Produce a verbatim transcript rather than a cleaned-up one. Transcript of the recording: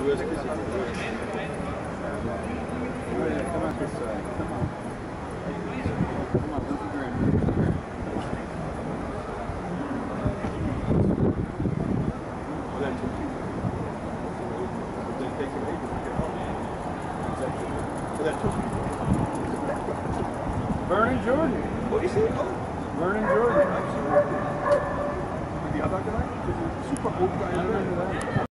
Come on this side. Come on. Come on, look at Graham. Well, that took you. Then take your baby. Well, that took you. Vernon Jordan. What do you say? Oh. Vernon Jordan. The other guy? The super old guy.